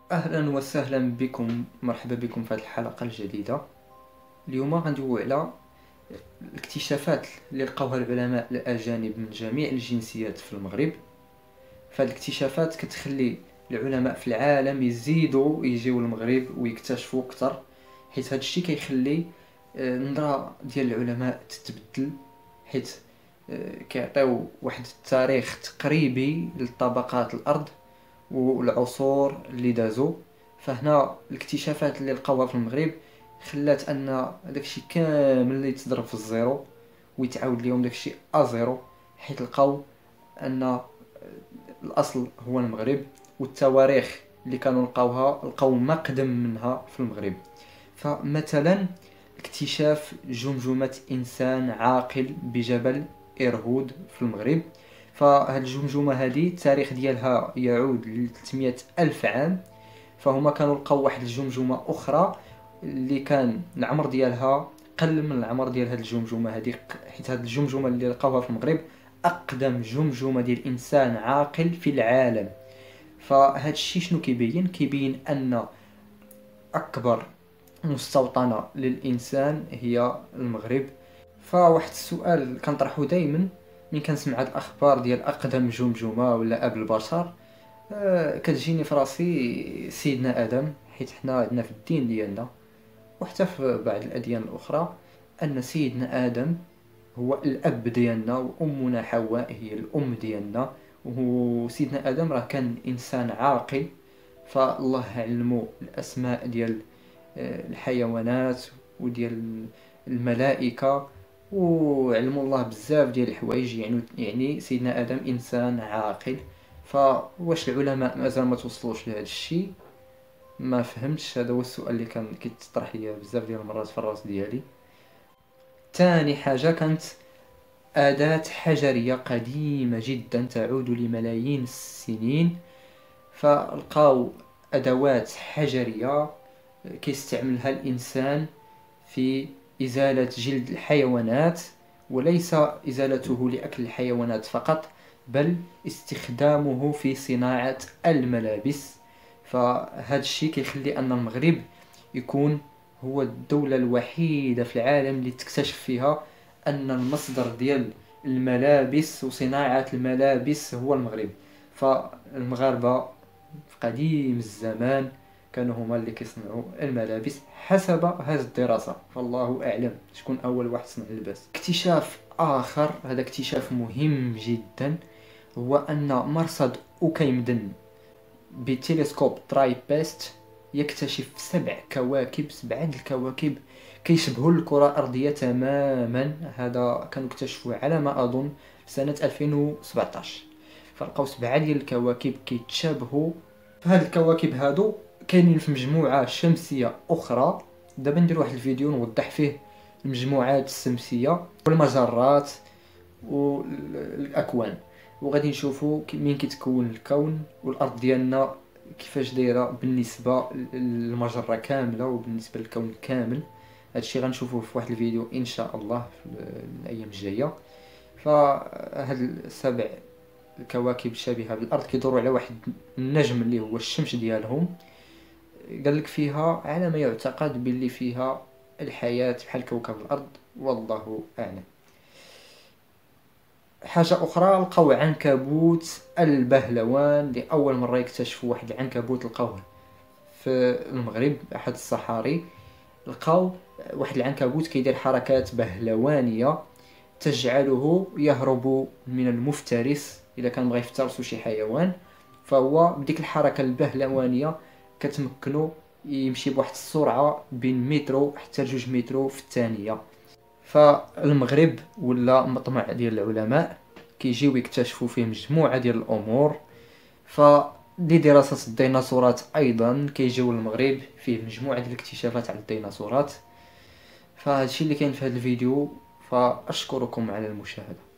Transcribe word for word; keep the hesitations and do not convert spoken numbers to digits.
اهلا وسهلا بكم، مرحبا بكم في هذه الحلقه الجديده. اليوم غندويو على الاكتشافات اللي لقاوها العلماء الاجانب من جميع الجنسيات في المغرب. فهاد الاكتشافات كتخلي العلماء في العالم يزيدوا يجيو للمغرب ويكتشفوا اكثر، حيت هذا الشيء كيخلي آه، النظره ديال العلماء تتبدل، حيت آه، كيعطيو واحد التاريخ تقريبي لطبقات الارض والعصور اللي دازو. فهنا الاكتشافات اللي لقاوها في المغرب خلات ان داكشي كامل اللي يتضرب في الزيرو ويتعاود ليهم داكشي ازيرو، حيت لقاو ان الاصل هو المغرب، والتواريخ اللي كانوا لقاوها لقاو مقدم منها في المغرب. فمثلا اكتشاف جمجمة انسان عاقل بجبل إرهود في المغرب. فهاد الجمجمة هذه التاريخ ديالها يعود ل ثلاثمائة ألف عام. فهما كانوا لقاو واحد الجمجمة أخرى اللي كان العمر ديالها قل من العمر ديال هاد الجمجمة هذه، حيت هاد الجمجمة اللي لقاوها في المغرب أقدم جمجمة ديال إنسان عاقل في العالم. فهاد الشيء شنو كيبين؟ كيبين أن أكبر مستوطنة للإنسان هي المغرب. فواحد السؤال كنطرحو دائما ملي كنسمع هاد الأخبار ديال أقدم جمجمة ولا أب البشر، آه، كتجيني في راسي سيدنا آدم، حيت حنا عندنا في الدين ديالنا وحتى في بعض الأديان الأخرى أن سيدنا آدم هو الأب ديالنا، وأمنا حواء هي الأم ديالنا. وسيدنا آدم راه كان إنسان عاقل، فالله علمو الأسماء ديال آه، الحيوانات وديال الملائكة، وعلمو الله بزاف ديال الحوايج. يعني يعني سيدنا آدم إنسان عاقل. فواش العلماء مازال ما توصلوش لهذا الشيء؟ ما فهمتش، هذا هو السؤال اللي كان كيتطرح ليا بزاف ديال المرات في الراس ديالي. تاني حاجة كانت أداة حجرية قديمة جدا تعود لملايين السنين. فلقاو أدوات حجرية كيستعملها الإنسان في إزالة جلد الحيوانات، وليس إزالته لأكل الحيوانات فقط، بل استخدامه في صناعة الملابس. فهذا الشيء كيخلي أن المغرب يكون هو الدولة الوحيدة في العالم اللي تكتشف فيها أن المصدر ديال الملابس وصناعة الملابس هو المغرب. فالمغاربة في قديم الزمان كانوا هما اللي كيصنعوا الملابس حسب هذه الدراسة، فالله أعلم شكون أول واحد صنع اللباس. اكتشاف آخر، هذا اكتشاف مهم جدا، هو أن مرصد أوكيمدن بتلسكوب ترايبيست يكتشف سبع كواكب، سبعة د الكواكب كيشبهوا الكرة الأرضية تماما. هذا كانوا اكتشفوه على ما أظن سنة ألفين وسبعطاش. فلقاو سبعة ديال الكواكب كيتشابهوا. فهاد الكواكب هادو كاينين في مجموعة شمسية أخرى. دابا ندير واحد الفيديو نوضح فيه المجموعات الشمسية والمجرات والأكوان، وغادي نشوفوا منين كيتكون الكون والأرض ديالنا كيفاش دايرة بالنسبة للمجرة كاملة وبالنسبة للكون كامل. هادشي غنشوفوه في واحد الفيديو إن شاء الله في الأيام الجاية. فهاد السبع الكواكب الشبيهة بالأرض كيدوروا على واحد النجم اللي هو الشمس ديالهم. قال لك فيها على ما يعتقد باللي فيها الحياة بحال كوكب الأرض، والله أعلم. حاجة أخرى، لقاو عنكبوت البهلوان، لأول مرة يكتشفوا واحد العنكبوت لقاوه في المغرب أحد الصحاري. لقاو واحد العنكبوت كيدير حركات بهلوانية تجعله يهرب من المفترس إذا كان بغى يفترسو شي حيوان. فهو بديك الحركة البهلوانية كتمكنو يمشي بواحد السرعة بين مترو حتى جوج مترو في الثانية. فالمغرب ولا مطمع ديال العلماء كيجيو يكتشفوا فيه مجموعة ديال الأمور. فلدراسة الديناصورات أيضا كيجيو للمغرب فيه مجموعة ديال الاكتشافات على الديناصورات. فهذا الشيء اللي كاين في هذا الفيديو، فأشكركم على المشاهدة.